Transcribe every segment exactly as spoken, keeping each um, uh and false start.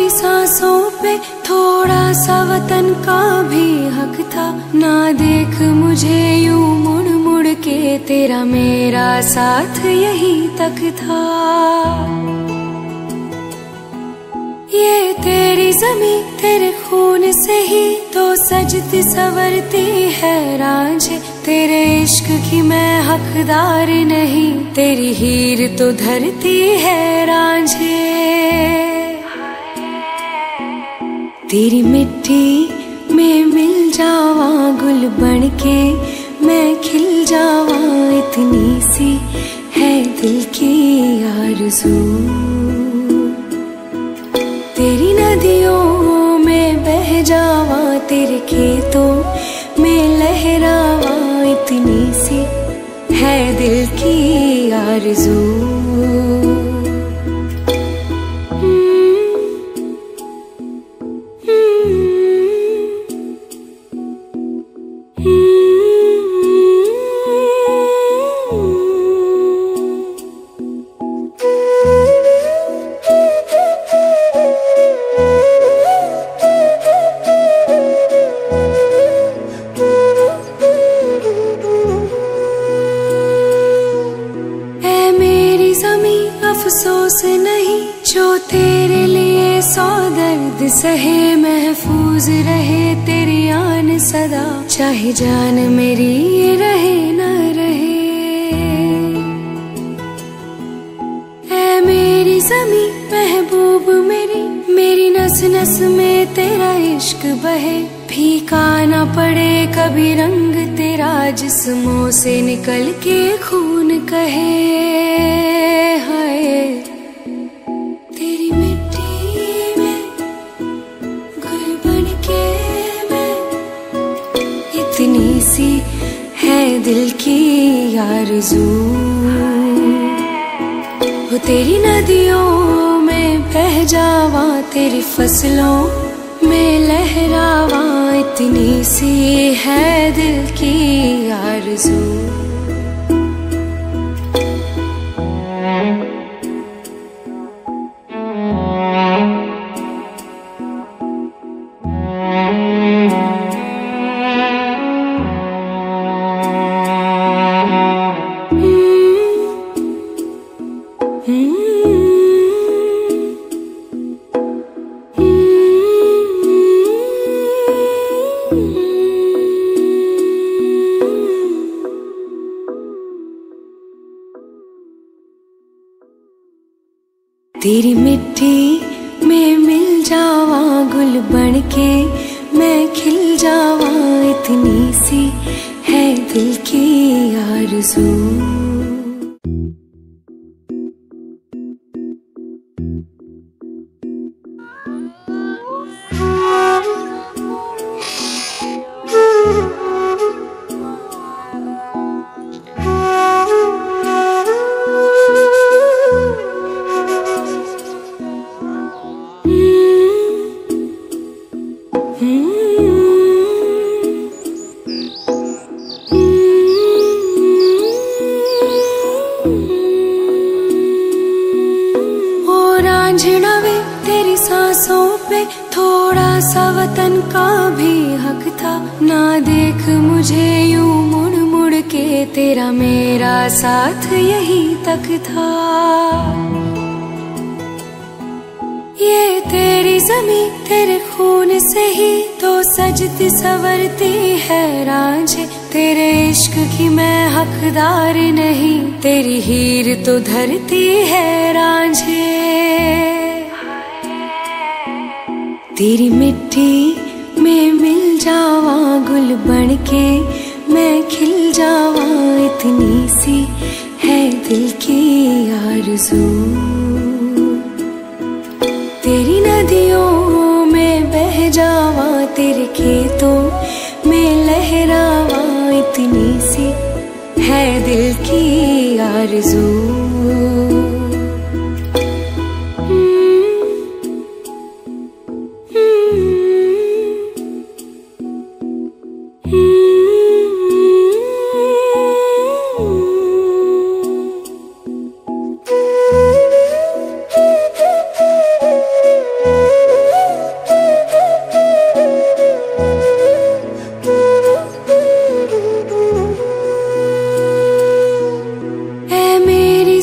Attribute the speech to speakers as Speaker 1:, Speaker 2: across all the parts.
Speaker 1: सांसों पे थोड़ा सा वतन का भी हक था। ना देख मुझे यूं मुड़ मुड़ के, तेरा मेरा साथ यही तक था। ये तेरी ज़मीं तेरे खून से ही तो सजती संवरती है रांझे। तेरे इश्क की मैं हकदार नहीं, तेरी हीर तो धरती है रांझे। तेरी मिट्टी में मिल जावा गुल बनके, मैं खिल जावा, इतनी सी है दिल की आरज़ू। तेरी नदियों में बह जावा, तेरे खेतों में लहरावा, इतनी सी है दिल की आरज़ू। अफसोस नहीं जो तेरे लिए सौ दर्द सहे, महफूज रहे तेरी आन सदा, चाहे जान मेरी रहे न रहे। ऐ मेरी ज़मीं महबूब मेरी, मेरी नस नस में तेरा इश्क बहे। फीका न पड़े कभी रंग तेरा, जिस्मों से निकल के खून कहे। हाय तेरी मिट्टी में गुल बनके मैं, इतनी सी है दिल की आरज़ू। वो तेरी नदियों में बह जावा, तेरी फसलों में लहरावा, इतनी सी है दिल की आरज़ू। तेरी मिट्टी में मिल जावा गुल बनके, मैं खिल जावा, इतनी सी है दिल की आरज़ू। वे तेरी सांसों पे थोड़ा सा वतन का भी हक था। ना देख मुझे यूं मुड़ मुड़ के, तेरा मेरा साथ यही तक था। ये तेरी ज़मीं तेरे खून से ही तो सजती संवरती है रांझे। तेरे इश्क की मैं हकदार नहीं, तेरी हीर तो धरती है रांझे। तेरी मिट्टी में मिल जावा गुल बनके, मैं खिल जावा, इतनी सी है दिल की आरज़ू। तेरी नदियों में बह जावा, तेरे खेतों में लहरावा, इतनी सी है दिल की आरज़ू।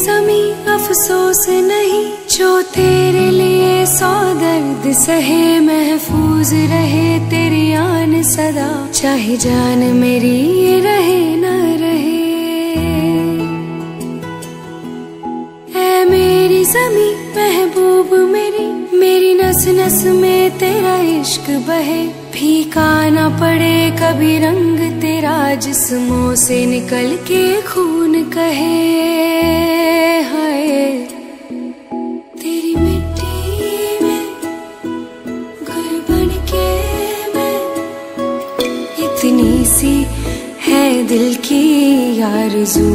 Speaker 1: ज़मी अफसोस नहीं, जो तेरे लिए सौ दर्द सहे। महफूज रहे तेरी आन सदा, चाहे जान मेरी रहे न रहे। ऐ मेरी ज़मी महबूब मेरी, मेरी नस नस में तेरा इश्क बहे। फीका न पड़े कभी रंग तेरा, जिस्मों से निकल के खून कहे। हाय तेरी मिट्टी में घर बन के मैं, इतनी सी है दिल की आरज़ू।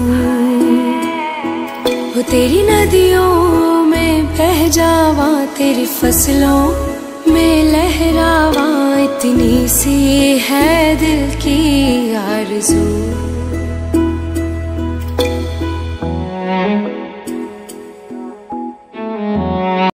Speaker 1: वो तेरी नदियों में बह जावा, तेरी फसलों में लहरावा, इतनी सी है दिल की आरज़ू।